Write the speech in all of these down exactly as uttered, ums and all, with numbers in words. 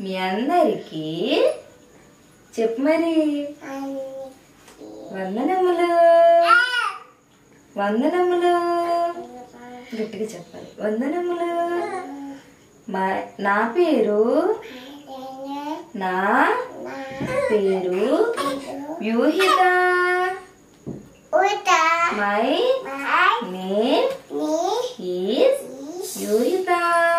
మీ అందరికీ చెప్పు మరి. వందనములు వందనములు గట్టిగా చెప్పాలి. వందనములు. మా నా పేరు నా పేరు Vyuhitha. My name is Vyuhitha.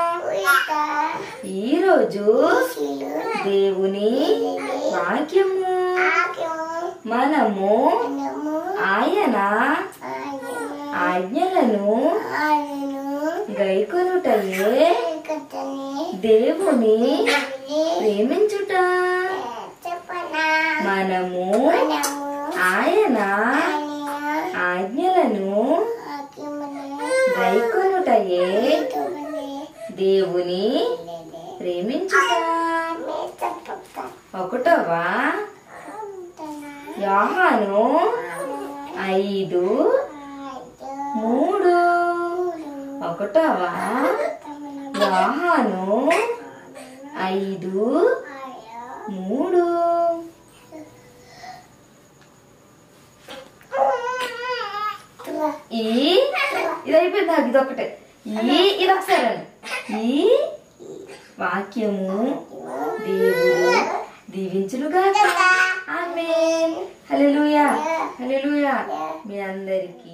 ఈరోజు దేవుని వాక్యము మనము ఆయన ఆజ్ఞలను గైకొనుటయే దేవుని ప్రేమించుట. మనము ఆయన ఆజ్ఞలను గైకొనుటయే దేవుని ప్రేమించుట. ఒకటవ యోహాను ఐదు మూడు. ఒకటవ యోహాను ఐదు మూడు. ఈ ఇది అయిపోయింది నాకు. ఇది ఒకటే. ఈ ఇది ఒకసారి ఈ వాక్యము దేవుడు దీవించునుగాక. ఆమేన్. హల్లెలూయా హల్లెలూయా. మీ అందరికీ